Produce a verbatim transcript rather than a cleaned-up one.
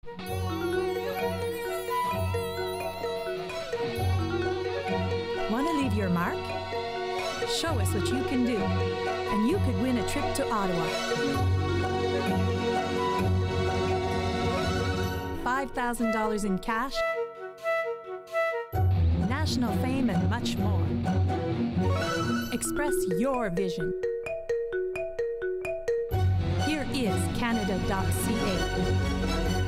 Want to leave your mark? Show us what you can do, and you could win a trip to Ottawa. five thousand dollars in cash, national fame, and much more. Express your vision. Here is Canada dot C A.